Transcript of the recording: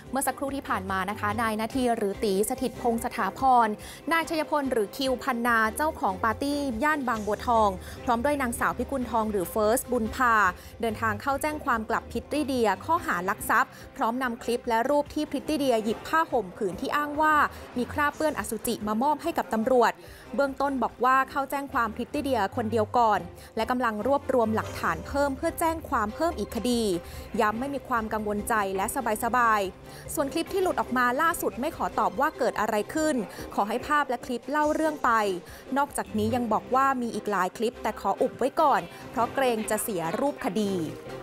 เมื่อสักครู่ที่ผ่านมานะคะนายนาทีหรือตีสถิตพงษ์สถาพรนายชัยพลหรือคิวพันนาเจ้าของปาร์ตี้ย่านบางบัวทองพร้อมด้วยนางสาวพิกุลทองหรือเฟิร์สบุญพาเดินทางเข้าแจ้งความกลับพริตตี้เดียข้อหาลักทรัพย์พร้อมนำคลิปและรูปที่พริตตี้เดียหยิบผ้าห่มผืนที่อ้างว่ามีคราบเปื้อนอสุจิมามอบให้กับตำรวจเบื้องต้นบอกว่าเข้าแจ้งความพริตตี้เดียคนเดียวก่อนและกำลังรวบรวมหลักฐานเพิ่มเพื่อแจ้งความเพิ่มอีกคดีย้ำไม่มีความกังวลใจและสบายๆส่วนคลิปที่หลุดออกมาล่าสุดไม่ขอตอบว่าเกิดอะไรขึ้นขอให้ภาพและคลิปเล่าเรื่องไปนอกจากนี้ยังบอกว่ามีอีกหลายคลิปแต่ขออุบไว้ก่อนเพราะเกรงจะเสียรูปคดี